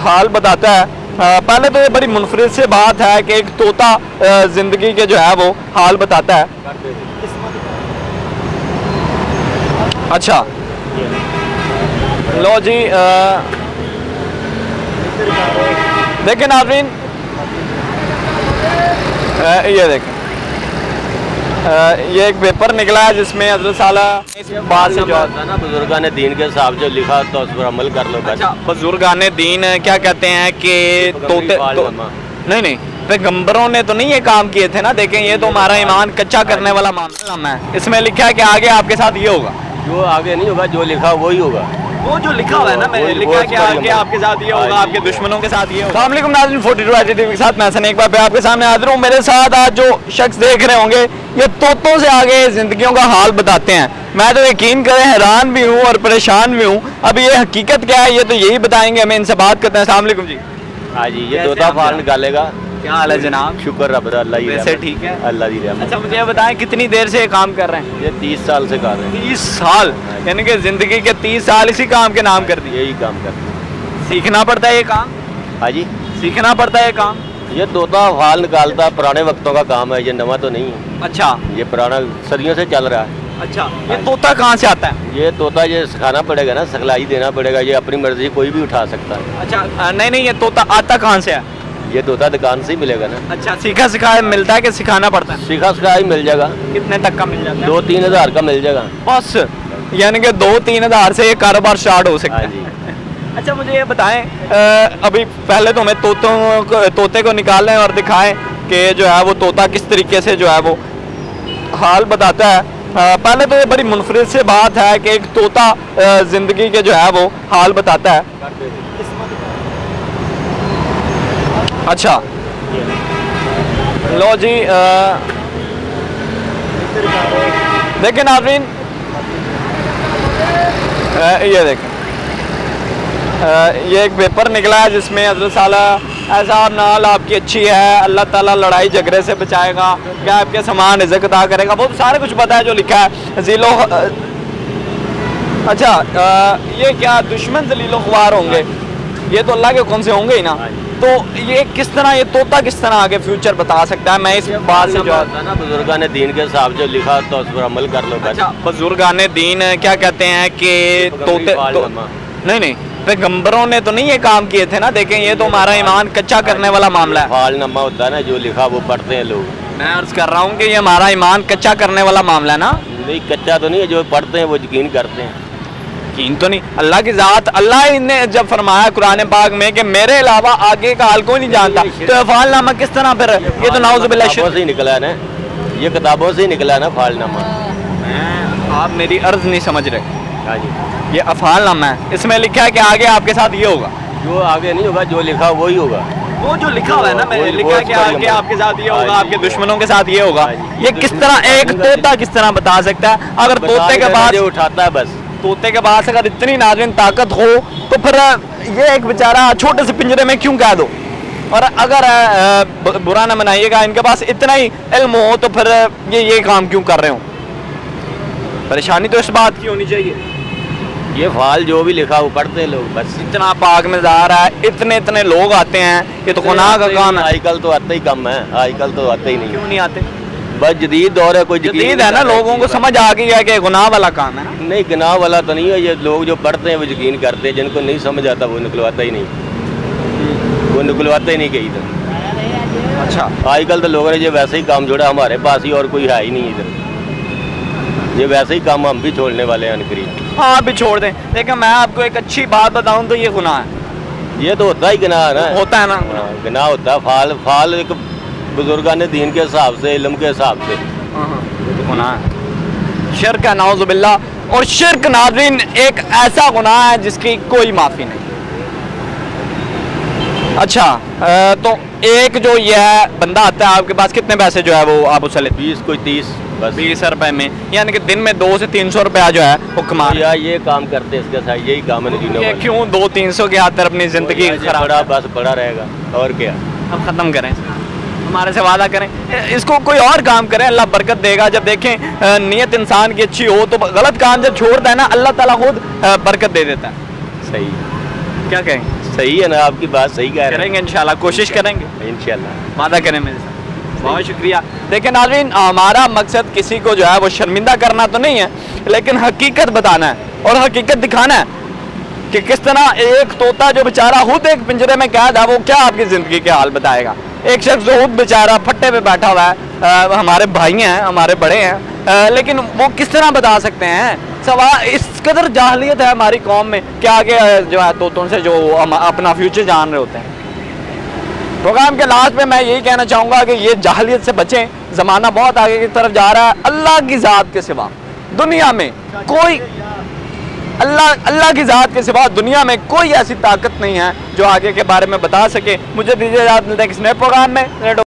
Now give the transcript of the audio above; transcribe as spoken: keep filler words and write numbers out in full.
हाल बताता है। पहले तो ये बड़ी मुनफरिद से बात है कि एक तोता ज़िंदगी के जो है वो हाल बताता है। अच्छा लो जी, देखें नाज़रीन, ये देखें, ये एक पेपर निकला है जिसमें हज़रत साला इस बात से जो है ना बुजुर्गान दीन के हिसाब जो लिखा तो उस पर अमल कर लो। अच्छा, बुजुर्गान दीन क्या कहते हैं कि तोते तो, नहीं नहीं पैगंबरों ने तो नहीं ये काम किए थे ना। देखें ये तो हमारा ईमान कच्चा करने वाला मामला है। इसमें लिखा है कि आगे आपके साथ ये होगा, जो आगे नहीं होगा, जो लिखा वही होगा। वो जो लिखा हुआ है ना, मैंने लिखा है कि आगे आपके साथ ये होगा, आपके दुश्मनों के साथ ये होगा। अस्सलाम वालेकुम नाज़रीन, फोर्टी टू एच डी के साथ मैं हसन एक बार पे आपके सामने हाजिर हूँ। मेरे साथ आज जो शख्स देख रहे होंगे ये तोतों से आगे जिंदगियों का हाल बताते हैं। मैं तो यकीन करें हैरान भी हूँ और परेशान भी हूँ। अब ये हकीकत क्या है ये तो यही बताएंगे, हमें इनसे बात करते हैं। अस्सलाम वालेकुम जी। हाँ जी, ये तोता फाल निकालेगा। क्या हाल है जनाब? शुक्र रब दा, अल्लाह ही वैसे ठीक है, अल्लाह की रहमत। अच्छा मुझे बताएं कितनी देर से ये काम कर रहे हैं? ये तीस साल से कर रहे हैं। तीस साल यानी कि जिंदगी के तीस साल इसी काम के नाम कर दिए। यही काम करते हैं। सीखना पड़ता है ये काम? हाँ जी, सीखना पड़ता है ये काम। ये तोता फाल निकालता पुराने वक्तों का काम है, ये नवा तो नहीं है। अच्छा, ये पुराना सदियों से चल रहा है। अच्छा, ये तोता कहाँ से आता है? ये तोता ये सिखाना पड़ेगा ना, सिखलाई देना पड़ेगा। ये अपनी मर्जी कोई भी उठा सकता है। अच्छा, नहीं नहीं ये तोता आता कहाँ से है? ये तोता दुकान से ही मिलेगा ना। अच्छा, सीखा सिखाया मिलता है कि सिखाना पड़ता है? सीखा सिखाया ही मिल जाएगा। कितने तक का मिल जाता है? दो तीन हजार का मिल जाएगा बस, यानी कि दो तीन हजार से ये कारोबार स्टार्ट हो सकता है। अच्छा मुझे ये बताएं, अभी पहले तो हमें तोतों को तोते को निकालें और दिखाएं कि जो है वो तोता किस तरीके से जो है वो हाल बताता है। पहले तो ये बड़ी मुनफरिद से बात है कि एक तोता ज़िंदगी के जो है वो हाल बताता है। अच्छा लो जी, देखें नाज़रीन, ये देखें, ये एक पेपर निकला है जिसमें हज़रत साला ऐसा नाल आपकी अच्छी है, अल्लाह ताला लड़ाई झगड़े से बचाएगा, क्या आपके समान रिज़्क़ अता करेगा, बहुत सारे कुछ पता है जो लिखा है। ज़ीलो अच्छा, ये क्या दुश्मन ज़लीलो ख्वार होंगे? ये तो अल्लाह के हुक्म से होंगे ही ना। तो ये किस तरह, ये तोता किस तरह आगे फ्यूचर बता सकता है? मैं इस बात से जो है ना बुजुर्गान दीन के हिसाब जो लिखा तो उस पर अमल कर लो। अच्छा, बुजुर्गान दीन क्या कहते हैं कि तोते तो, नहीं नहीं पैगंबरों ने तो नहीं ये काम किए थे ना। देखें ये तो हमारा ईमान कच्चा करने वाला मामला है। फालनामा होता है ना, जो लिखा वो पढ़ते हैं लोग। मैं अर्ज कर रहा हूँ कि ये हमारा ईमान कच्चा करने वाला मामला है ना। नहीं कच्चा तो नहीं है, जो पढ़ते हैं वो यकीन करते हैं। यकीन तो नहीं, अल्लाह की ज़ात, अल्लाह ने जब फरमाया कुरान पाक में कि मेरे अलावा आगे का हाल कोई नहीं जानता, तो फालनामा किस तरह फिर? ये तो नाउज़ुबिल्लाह से ही निकला है ना, ये किताबों से ही निकला है ना फालनामा। आप मेरी अर्ज नहीं समझ रहे। हाँ जी, ये अफालनामा है, इसमें लिखा है कि आगे आपके साथ ये होगा। जो आगे नहीं होगा, जो लिखा वही होगा। वो जो लिखा हुआ है ना, मैंने लिखा है कि आगे आपके साथ ये होगा, आपके दुश्मनों के साथ ये होगा। ये किस तरह एक तोता किस तरह बता सकता है? अगर तोते के पास उठाता है, बस तोते के पास अगर इतनी नाज़रीन ताकत हो तो फिर ये एक बेचारा छोटे से पिंजरे में क्यों कैद हो? और अगर बुरा ना मनाइएगा, इनके पास इतना ही इल्म हो तो फिर ये ये काम क्यों कर रहे हो? परेशानी तो इस बात की होनी चाहिए। ये फाल जो भी लिखा वो पढ़ते लोग, बस इतना पाक मज़ार है, इतने इतने लोग आते हैं, ये तो गुनाह का काम है। आजकल तो आते ही कम है, आजकल तो आते ही नहीं। क्यों नहीं आते? बस जदीद दौर है, कोई जदीद है ना, लोगों को समझ आ गई है कि गुनाह वाला काम है। नहीं गुनाह वाला तो नहीं है, ये लोग जो पढ़ते हैं वो यकीन करते हैं, जिनको नहीं समझ आता वो निकलवाता ही नहीं, वो निकलवाते ही नहीं कहीं इधर। अच्छा, आजकल तो लोगों ने ये वैसे ही काम जोड़ा, हमारे पास ही और कोई है ही नहीं इधर। ये वैसे ही काम हम भी छोड़ने वाले हैं अनकरीब। हाँ भी छोड़ दें, लेकिन मैं आपको एक अच्छी बात बताऊँ तो ये गुनाह है। ये तो होता ही गुनाह है ना, होता है ना, गुनाह होता है। फाल फाल एक बुजुर्गान दीन के हिसाब से, इल्म के हिसाब से तो गुनाह है, शिर्क है नाउज़ुबिल्लाह। और शिर्क नाज़रीन एक ऐसा गुनाह है जिसकी कोई माफ़ी नहीं। अच्छा, तो एक जो ये है बंदा आता है आपके पास, कितने पैसे जो है वो आप उसे लेते? बीस कोई तीस, बस बीस रुपए में, यानी कि दिन में दो से तीन सौ रुपया जो है वो कमा या ये काम करते हैं, इसके साथ यही काम है। ये क्यों दो तीन सौ के आते अपनी ज़िंदगी खराब? बड़ा बस बड़ा रहेगा और क्या। अब ख़त्म करें, हमारे से वादा करें, इसको कोई और काम करें, अल्लाह बरकत देगा। जब देखें नीयत इंसान की अच्छी हो तो गलत काम जब छोड़ता है ना, अल्लाह ताला खुद बरकत दे देता है। सही, क्या कहें? सही है ना, आपकी बात सही कह रहे हैं। करेंगे इंशाल्लाह, कोशिश करेंगे इंशाल्लाह, वादा करें मेरे साथ। बहुत शुक्रिया। देखिए नाज़रीन, हमारा मकसद किसी को जो है वो शर्मिंदा करना तो नहीं है, लेकिन हकीकत बताना है और हकीकत दिखाना है कि किस तरह एक तोता जो बेचारा खुद एक पिंजरे में कैद है, वो क्या आपकी ज़िंदगी के हाल बताएगा। एक शख्स जो खुद बेचारा फट्टे पे बैठा हुआ है, आ, हमारे भाई हैं, हमारे बड़े हैं, आ, लेकिन वो किस तरह बता सकते हैं। सवाल इस कदर जाहलियत है हमारी कौम में कि आगे जो है तोतों से जो हम अपना फ्यूचर जान रहे होते हैं। प्रोग्राम के लास्ट में मैं यही कहना चाहूँगा कि ये जाहलियत से बचें, ज़माना बहुत आगे की तरफ जा रहा है। अल्लाह की ज़ात के सिवा दुनिया में कोई अल्लाह अल्लाह की ज़ात के सिवा दुनिया में कोई ऐसी ताकत नहीं है जो आगे के बारे में बता सके। मुझे दीजिए इजाज़त, मिलते हैं किसी नए प्रोग्राम में।